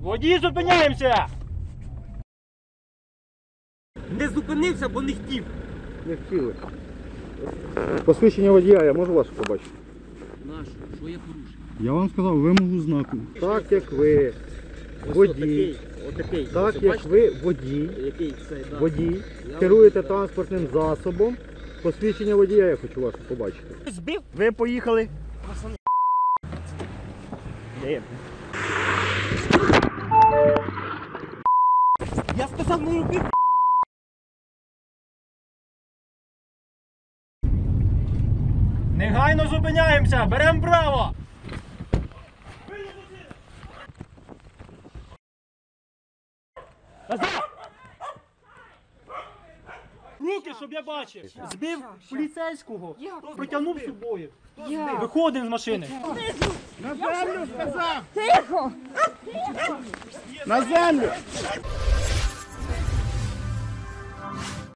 Водій, зупиняємося! Не зупинився, бо не хотів. Не хотіли. Посвідчення водія, я можу ваше побачити? Нащо? Що я порушив? Я вам сказав вимогу знаку. Так як ви водій, Отакий. так як ви водій, Який цей, да. водій, керуєте транспортним засобом, посвідчення водія я хочу ваше побачити. Збив? Ви поїхали. Я сказав, не роби. Негайно зупиняємося, беремо право! Назад! Руки, щоб я бачив! Збив поліцейського, притягнув з собою. Виходимо з машини. На землю сказав! Тихо! На землю!